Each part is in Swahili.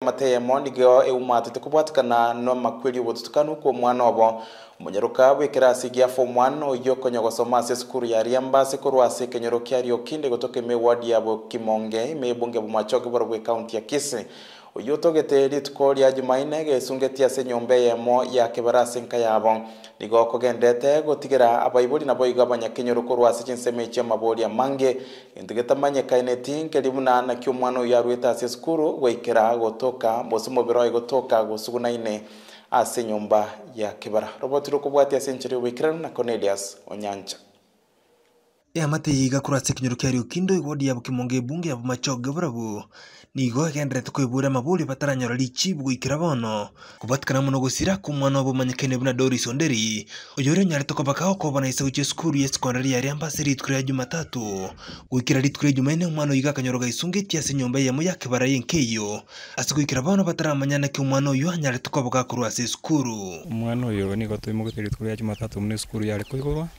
mateye mondigo eumatete kubwatikana no makweli obututukanu kwa mwana obo munyaruka wekirasi gya form 1 oyo konyo gosoma ase skuru ya Riambase korwase kenyoro kyari okinde gotoke me ward yabo Kimonge me bunge bumachoke borwe county ya Kisii oyo togete ritko ya Jumaine gesungeti ase nyombe yemo ya kebarase nka yabo nigo kogendete gotigera abayibuli nabo igabanya kenyoro korwase chinseme cha mabori ya mange intigetamanye kaineti kelibuna na kyomwana yarweta ase skuru wekera gotoka bosomo biro gotoka gosugunaine ase nyumba ya kibara robotiro kubwati ase nchiri wikran na Cornelius Onyanja mate yiga kurase kinyoro kyari ukindo igodi yabo Kimonge bunge yabo machoge burabu nigo gendrete kwibura mabuli bataranyora lichi bugikira bono kubatkana muno gusira kumwana obo manyekene buna Doris Onderi oyore nyare tokobaka okobana isa uche skuru ya sekondari ya Riambase ritwe ya Jumatatu gukira ritwe Jumaine umwana yiga kanyoro gaisungeti ase nyomba ya moya kibara yenkeyo asugikira bono bataramanyana ki umwana oyo nyare tokobaka kurase skuru umwana oyo nigo tuyimugite ritwe ya Jumatatu muri skuru yari kuigorwa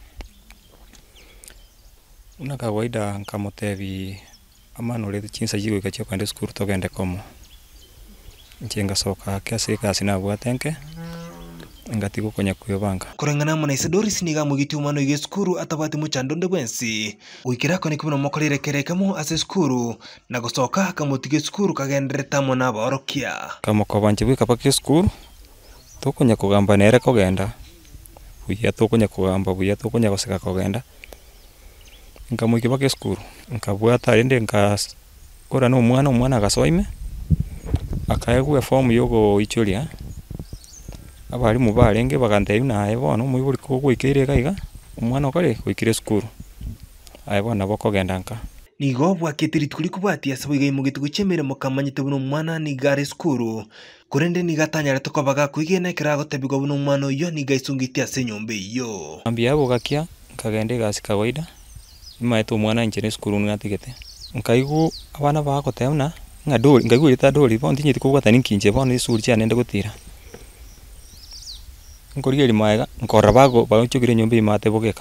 una kawaida nkamutebi amano le chinsa yigo kacho kwende skuru togende komo nchenga soka kiasi kasi na bwatenke ngatigo konya kuyobanga kurengana mona Doris niga mugiti umano yige skuru atabati muchandonde bwensi uikira kone kubona mokorire kerekamo ase skuru na gosoka kamutige skuru kagendreta mona borokia kamo kobanje bwika pake skuru tokonya kugamba nere kogenda buya tokonya kugamba buya tokonya goseka kogenda nkamuike pake skuru nkabwata rende nkas kora no mwana agasoime akaegwe form yogo ichulia abali mubarenge baganteye naye bono muyibuli kugwikire gaiga umwana okare kwikire skuru aye bona bokogenda nka nigo bwakitiri tuli kubati asabiga imugitu guchemere mukamanyite buno mwana ni gare skuru kurende ni gatanyara tokobaga kwigena kirago tebigo buno mwana yo ni gaisungiti ase nyombe yo ambia abo gakia kagende gasi kawaida imaeto mwana injere skuru ngatigete nkaigu abana bako temna ngadori ngaigu lita dori bondi nyiti kubwata ninkinje bono isuri cyane nde gutira ngorigeri maega nkora bago baguchugire nyombe imate bogeka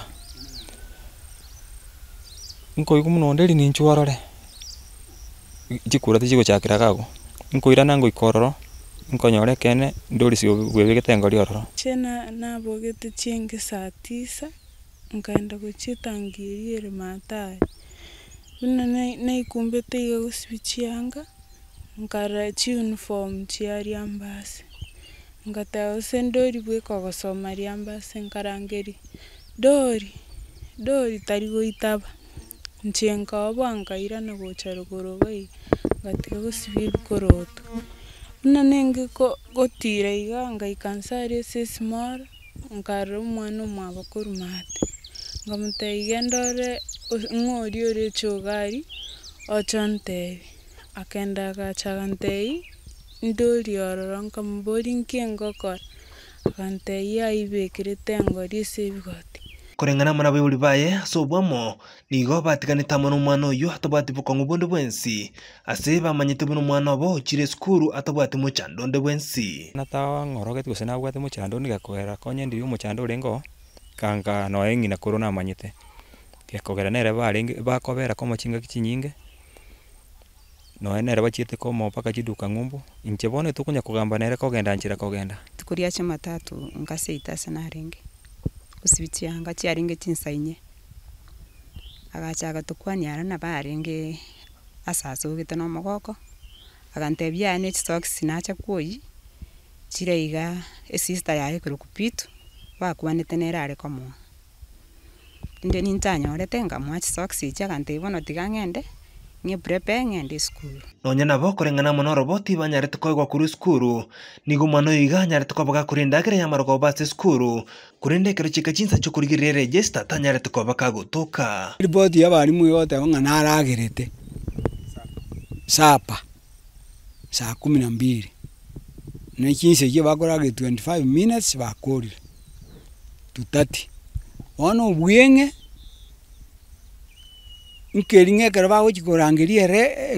nkoigu muno nderi ninchwarore jikura tijigo chakira gago nkoira nango ikororo nkonyore kene ndori sigwebegete ngori ororo chena nabogete chienge saa 9 nkaenda kuchitangirie matai buna naikumbete iga gusibichianga nkara chi uniform chia Riambase ngata sendori bweko gosoma Riambase nkarangeri dori tarigo itaba nchenka obanga ira na gocharo gorobai ngatiga gusibi koroto buna nenge gotira iga ngaikansare sesmar nkara umwana mwabakuru mate ngamute igendore ngori ore chogari ochante akenda gachagantei ndori ororonka mbori nkengokor akante ya ibekirete ngori sebigoti kurengana mana bayuli baye sobwamo nigo batiganita mono mwana yo atabati bukongo bonde bwensi ase bamanyite buno mwana obo chire skuru atabati muchandonde bwensi natawa ngoroge gusena bwate muchando nigakwera konye ndi muchando rengo kanga no engi na corona manyite yakogera nere barengi bakobera ko machinga kichinyinge no nere bachite ko paka chiduka ngumbu inche bone tukunya kugamba nere kogenda nchira kogenda tukuria Jumatatu ngaseita senarenge usibityanga chiaringe chinsainye agachaga tukwanyara na barenge asaso gitano mogoko agantebya ne stocks nacha kuyi chireiga sister yae kurukupitu bakwanete nera are komo inde nintanya orete ngamwachi stocks chagante bono tigangende nge prepe ngende skuru nonya nabo kurengana mono roboti banyarete koigwa kuri skuru nigo mwana yiga nyarete kobaga kurinda gere yamarogo base skuru kurinde kero chika chinsa cyo kurigirire register tanyarete kobaga gutuka riboti y'abarimu yote ngana aragerete sapa saa 12 ne chinse je bakorage 25 minutes bakori tutati ono bwenge nkeringe kerba uchikorangirie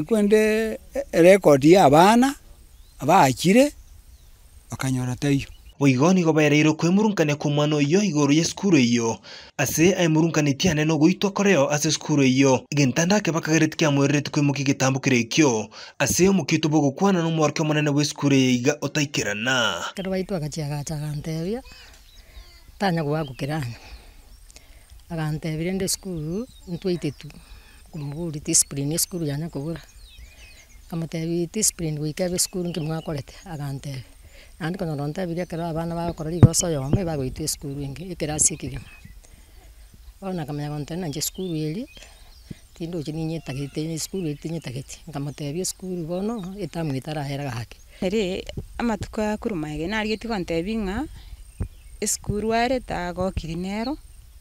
kwende record ya abana abakire bakanyora tayo Waigoni gobereiro kwemurungania ku mwana uyo iguru ya skuru iyo ase aimurunganitiane no goitwa koreo ase skuru iyo gentanda ke bakagereti kya mwereti kwimuki gitambo kirekyo ase omukito bogo kwana no mwarke monene we skuru iga otaikirana kero baitu agachiagachaga ntebia tanya gwagukirana agantebire nde skuru ntwaitetu kumuguri discipline skuru yana kubura kamutebi discipline wikabe skuru nkimwakorete agantebe andi kono ntebire kero abana bakora rigoso yome bagoitwe skuru ingi ikirasi kigima ona kamenya kontena nje skuru eri tindo chininye tagete skuru etinye tagete nkamutebie skuru bono etamu itarahera hake ere amatuko ya kurumaige nari geti kontebi nga skuru are ta go kirinero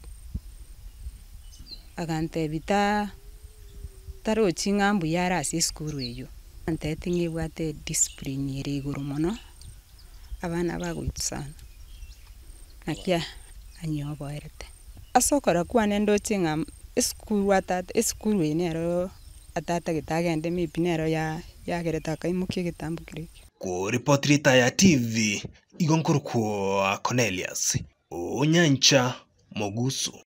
agantebi taro chingambu yara ase skuru eyo antetinge bwate discipline ere iguru mono abana bagoitu sana nakia anyobo erete asokora kwane ndo chinga skuru atata skuru enero atata gitagende mipinero ya gereta kaimukie gitambu kiriki ku report rita ya TV igonkuru kwa Cornelius Onyancha Mogusu.